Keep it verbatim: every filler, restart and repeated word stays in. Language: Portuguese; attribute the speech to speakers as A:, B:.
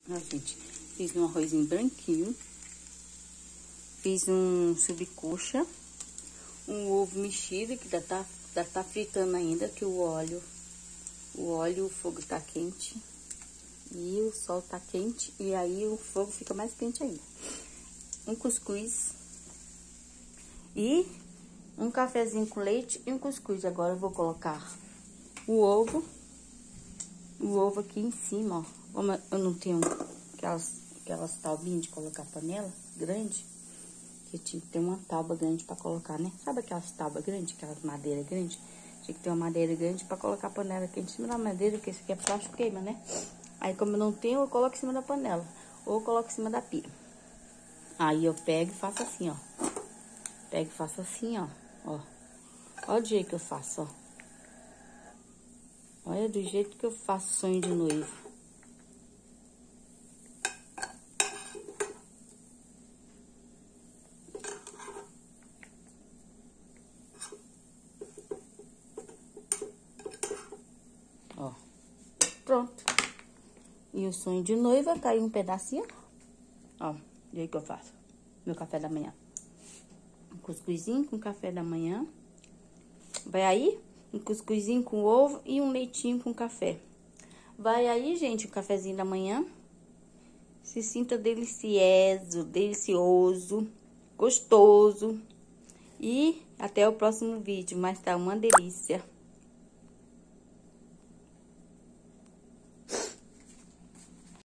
A: Ó, gente, fiz um arrozinho branquinho. Fiz um subcoxa. Um ovo mexido, que ainda tá, ainda tá fritando ainda, que o óleo, o óleo, o fogo tá quente. E o sol tá quente, e aí o fogo fica mais quente ainda. Um cuscuz. E um cafezinho com leite e um cuscuz. Agora eu vou colocar o ovo. O ovo aqui em cima, ó. Como eu não tenho aquelas, aquelas taubinhas de colocar panela grande, que tinha que ter uma tábua grande pra colocar, né? Sabe aquelas tábuas grandes, aquelas madeiras grandes? Tinha que ter uma madeira grande pra colocar a panela aqui em cima da madeira, porque isso aqui é plástico, queima, né? Aí, como eu não tenho, eu coloco em cima da panela. Ou eu coloco em cima da pia. Aí, eu pego e faço assim, ó. Pego e faço assim, ó. Ó. Olha o jeito que eu faço, ó. Olha do jeito que eu faço sonho de noivo. Ó. Pronto. E o sonho de noiva caiu um pedacinho. Ó, do jeito que eu faço. Meu café da manhã. Um cuscuzinho com café da manhã. Vai aí, um cuscuzinho com ovo e um leitinho com café. Vai aí, gente, o cafezinho da manhã. Se sinta delicioso, delicioso, gostoso. E até o próximo vídeo, mas tá uma delícia.